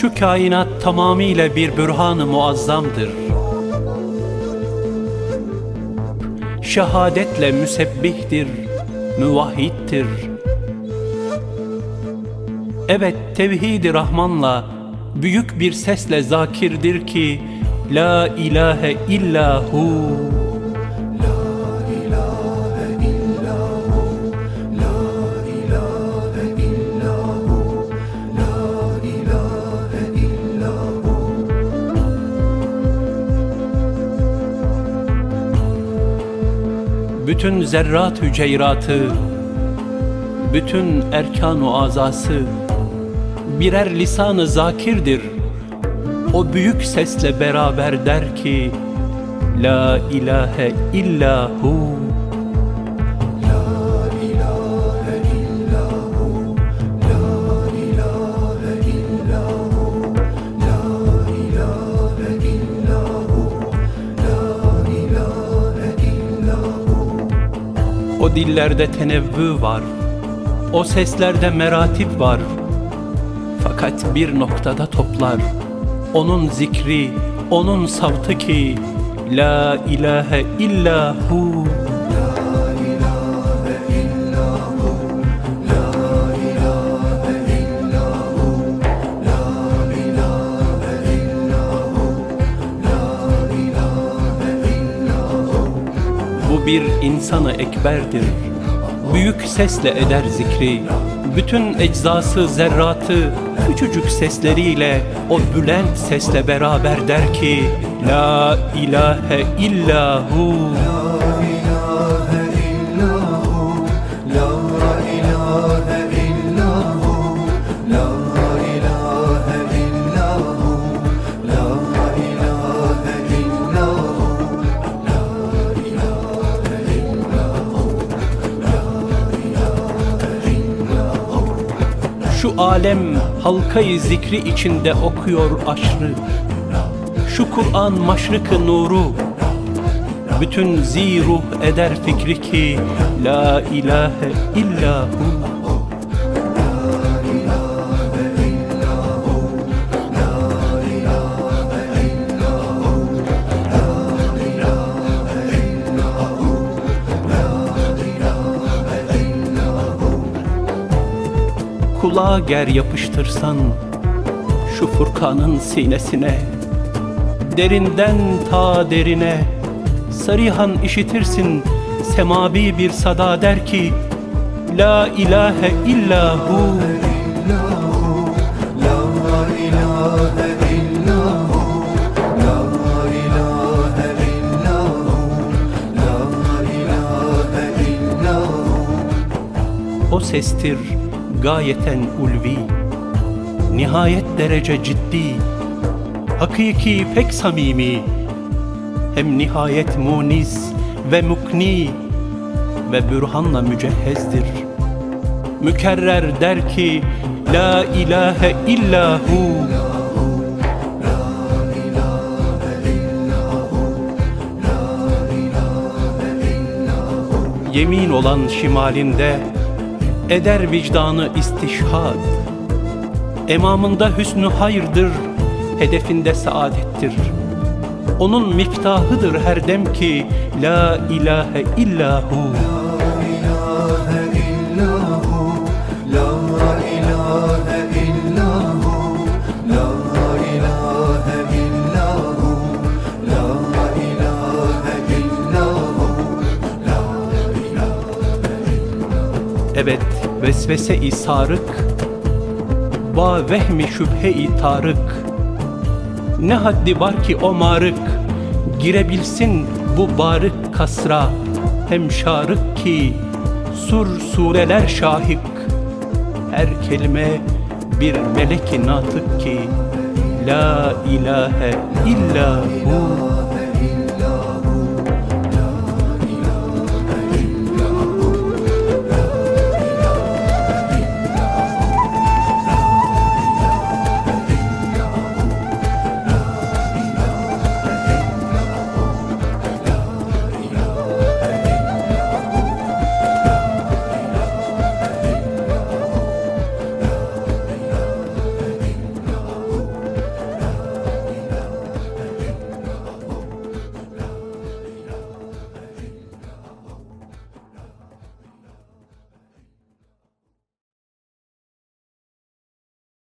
Şu kainat tamamıyla bir bürhan-ı muazzamdır. Şehadetle müsebbihtir, müvahhiddir. Evet, tevhid-i Rahman'la büyük bir sesle zakirdir ki La ilahe illahu. Bütün zerrat hüceyratı, bütün erkan-ı azası birer lisan-ı zakirdir. O büyük sesle beraber der ki La ilahe illahu. O dillerde tenevvü var, o seslerde meratip var. Fakat bir noktada toplar, onun zikri, onun savtı ki La ilahe illahu. Bu bir insanı ekberdir, büyük sesle eder zikri. Bütün eczası, zerratı küçücük sesleriyle o bülent sesle beraber der ki La ilahe illahu. Şu alem halkayı zikri içinde okuyor aşrı. Şu Kur'an maşrık-ı nuru, bütün ziruh eder fikri ki La ilahe illahu. Kulağa ger yapıştırsan şu Furkan'ın sinesine, derinden ta derine sarihan işitirsin semavi bir sada der ki La ilahe illahu. O sestir gayeten ulvi, nihayet derece ciddi, hakiki pek samimi, hem nihayet muniz ve mukni ve bürhanla mücehhezdir. Mükerrer der ki La ilahe illahu. Yemin olan şimalinde eder vicdanı istişhad. Emamında hüsnü hayırdır, hedefinde saadettir. Onun miftahıdır her dem ki La ilahe illahu. Evet, vesvese-i sarık, va vehmi şüphe-i tarık. Ne haddi var ki o marık, girebilsin bu barık kasra. Hem şarık ki sureler şahik, her kelime bir melek-i natık ki La ilahe illahu.